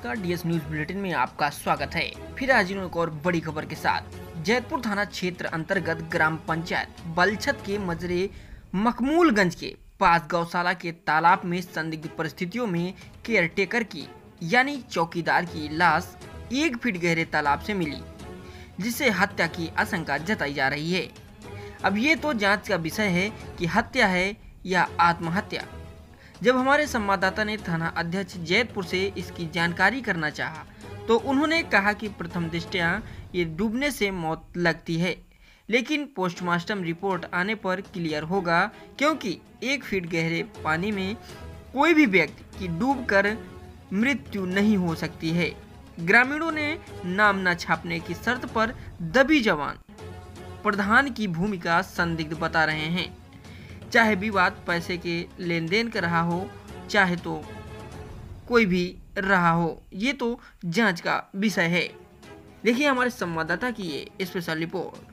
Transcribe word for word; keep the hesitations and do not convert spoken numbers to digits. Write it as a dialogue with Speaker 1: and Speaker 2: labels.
Speaker 1: नमस्कार, DS news bulletin में आपका स्वागत है। फिर आज एक और बड़ी खबर के साथ। जैतपुर थाना क्षेत्र अंतर्गत ग्राम पंचायत बलछत के मजरे मखमूलगंज के पास गौशाला के तालाब में संदिग्ध परिस्थितियों में केयरटेकर की यानी चौकीदार की लाश एक फीट गहरे तालाब से मिली, जिससे हत्या की आशंका जताई जा रही है। अब ये तो जांच का विषय है कि हत्या है या आत्महत्या। जब हमारे संवाददाता ने थाना अध्यक्ष जैतपुर से इसकी जानकारी करना चाहा, तो उन्होंने कहा कि प्रथम दृष्टया ये डूबने से मौत लगती है, लेकिन पोस्टमार्टम रिपोर्ट आने पर क्लियर होगा, क्योंकि एक फीट गहरे पानी में कोई भी व्यक्ति की डूबकर मृत्यु नहीं हो सकती है। ग्रामीणों ने नाम न छापने की शर्त पर दबी जवान प्रधान की भूमिका संदिग्ध बता रहे हैं। चाहे विवाद पैसे के लेन देन का रहा हो, चाहे तो कोई भी रहा हो, ये तो जांच का विषय है। देखिए हमारे संवाददाता की ये स्पेशल रिपोर्ट।